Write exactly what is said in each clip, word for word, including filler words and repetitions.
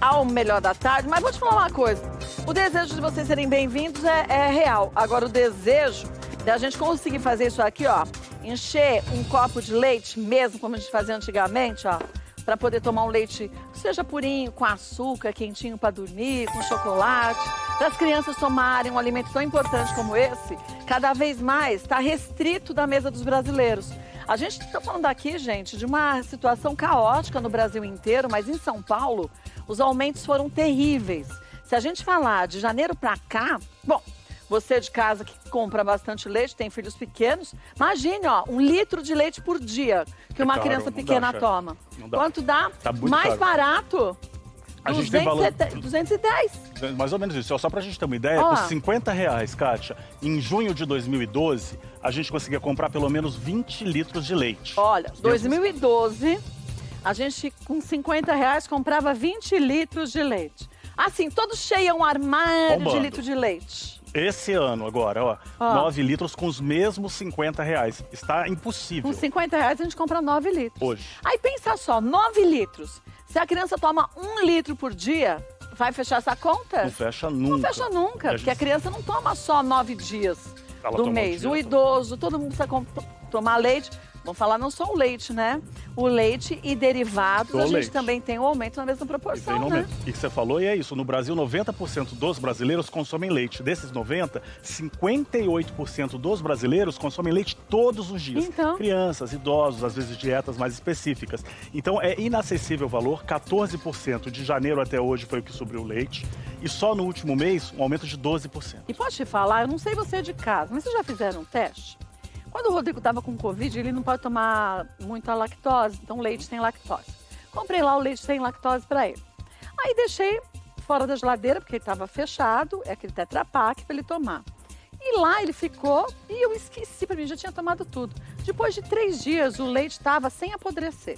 ao Melhor da Tarde, mas vou te falar uma coisa. O desejo de vocês serem bem-vindos é, é real. Agora, o desejo da gente conseguir fazer isso aqui, ó, encher um copo de leite mesmo, como a gente fazia antigamente, ó, para poder tomar um leite, seja purinho, com açúcar, quentinho para dormir, com chocolate, para as crianças tomarem um alimento tão importante como esse, cada vez mais está restrito da mesa dos brasileiros. A gente está falando aqui, gente, de uma situação caótica no Brasil inteiro, mas em São Paulo, os aumentos foram terríveis. Se a gente falar de janeiro para cá, bom, você de casa que compra bastante leite, tem filhos pequenos, imagine, ó, um litro de leite por dia que uma é caro, criança pequena dá, toma. Dá. Quanto dá? Tá Mais caro. barato? A gente tem valor... duzentos e dez. Mais ou menos isso. Só para a gente ter uma ideia, ó, com cinquenta reais, Kátia, em junho de dois mil e doze, a gente conseguia comprar pelo menos vinte litros de leite. Olha, dois mil e doze, a gente com cinquenta reais comprava vinte litros de leite. Assim, todo cheio, é um armário Bombando. de litro de leite. Esse ano agora, ó, ó, nove litros com os mesmos cinquenta reais. Está impossível. Com cinquenta reais a gente compra nove litros. Hoje. Aí pensa só, nove litros. Se a criança toma um litro por dia, vai fechar essa conta? Não fecha nunca. Não fecha nunca, porque a criança não toma só nove dias Ela do mês. Um o idoso, todo mundo precisa tomar leite. Vamos falar não só o leite, né? O leite e derivados, Do a gente leite. também tem um aumento na mesma proporção, e né? E que você falou, e é isso. No Brasil, noventa por cento dos brasileiros consomem leite. Desses noventa, cinquenta e oito por cento dos brasileiros consomem leite todos os dias. Então... Crianças, idosos, às vezes dietas mais específicas. Então, é inacessível o valor. quatorze por cento de janeiro até hoje foi o que subiu o leite. E só no último mês, um aumento de doze por cento. E pode te falar, eu não sei você de casa, mas vocês já fizeram um teste? Quando o Rodrigo estava com Covid, ele não pode tomar muita lactose, então leite sem lactose. Comprei lá o leite sem lactose para ele. Aí deixei fora da geladeira, porque ele estava fechado, é aquele Tetra Pak para ele tomar. E lá ele ficou e eu esqueci, para mim já tinha tomado tudo. Depois de três dias, o leite estava sem apodrecer.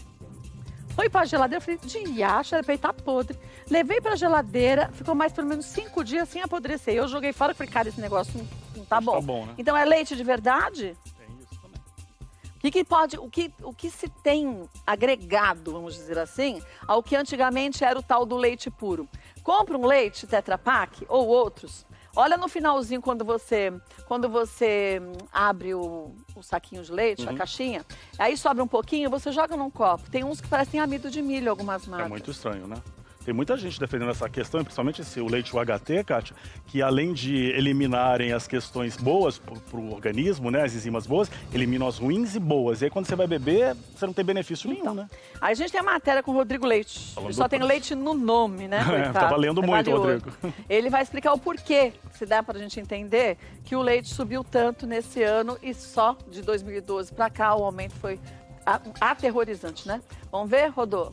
Fui para a geladeira, falei, diacho, era para ele estar podre. Levei para a geladeira, ficou mais pelo menos cinco dias sem apodrecer. Eu joguei fora e falei, cara, esse negócio não, não tá bom. Tá bom, né? Então é leite de verdade? O que, que pode, o que, o que se tem agregado, vamos dizer assim, ao que antigamente era o tal do leite puro? Compra um leite Tetra Pak ou outros. Olha no finalzinho quando você, quando você abre o, o saquinho de leite, uhum. a caixinha, aí sobra um pouquinho, você joga num copo. Tem uns que parecem amido de milho, algumas marcas. É muito estranho, né? Tem muita gente defendendo essa questão, principalmente esse, o leite U H T, Kátia, que além de eliminarem as questões boas para o organismo, né, as enzimas boas, eliminam as ruins e boas. E aí quando você vai beber, você não tem benefício nenhum, então, né? Aí a gente tem a matéria com o Rodrigo Leite. Ele só tem leite no nome, né? É, tá valendo é muito, valioso. Rodrigo. Ele vai explicar o porquê, se dá para a gente entender, que o leite subiu tanto nesse ano e só de dois mil e doze para cá o aumento foi aterrorizante, né? Vamos ver, Rodô?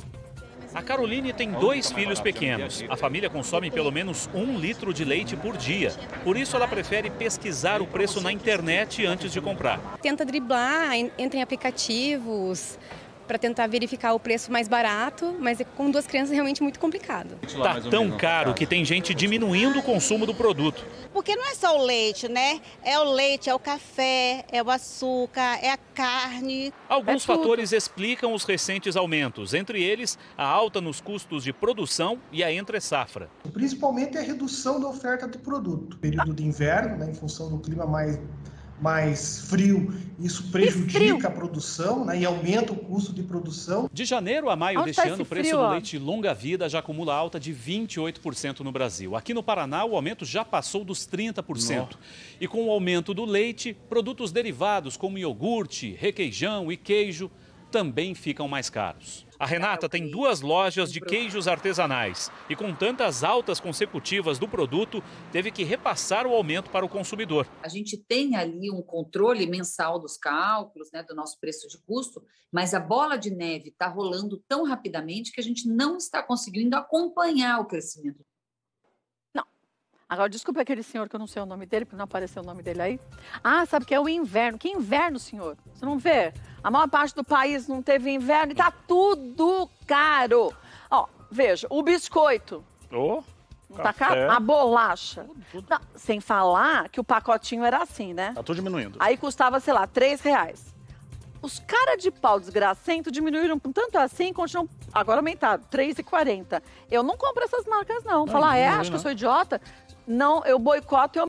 A Caroline tem dois filhos pequenos. A família consome pelo menos um litro de leite por dia. Por isso, ela prefere pesquisar o preço na internet antes de comprar. Tenta driblar, entra em aplicativos para tentar verificar o preço mais barato, mas com duas crianças é realmente muito complicado. Tá tão caro que tem gente diminuindo o consumo do produto. Porque não é só o leite, né? É o leite, é o café, é o açúcar, é a carne. Alguns é fatores explicam os recentes aumentos, entre eles a alta nos custos de produção e a entre-safra. Principalmente a redução da oferta de produto. Período de inverno, né, em função do clima mais... mais frio, isso prejudica a produção, né, e aumenta o custo de produção. De janeiro a maio Onde deste tá ano, o preço frio, do ó? leite longa-vida já acumula alta de vinte e oito por cento no Brasil. Aqui no Paraná, o aumento já passou dos trinta por cento. Nossa. E com o aumento do leite, produtos derivados como iogurte, requeijão e queijo também ficam mais caros. A Renata tem duas lojas de queijos artesanais e com tantas altas consecutivas do produto, teve que repassar o aumento para o consumidor. A gente tem ali um controle mensal dos cálculos, né, do nosso preço de custo, mas a bola de neve está rolando tão rapidamente que a gente não está conseguindo acompanhar o crescimento. Não. Agora, desculpa aquele senhor que eu não sei o nome dele, porque não apareceu o nome dele aí. Ah, sabe que é o inverno. Que inverno, senhor? Você não vê? A maior parte do país não teve inverno e tá tudo caro. Ó, veja, o biscoito. Oh, não tá caro? A bolacha. Tudo, tudo. Não, sem falar que o pacotinho era assim, né? Tá tudo diminuindo. Aí custava, sei lá, três reais. Os caras de pau desgracento diminuíram tanto assim, continuam agora aumentado, três reais e quarenta centavos. Eu não compro essas marcas, não. Falar, é, acho que eu sou idiota. Não, eu boicoto e eu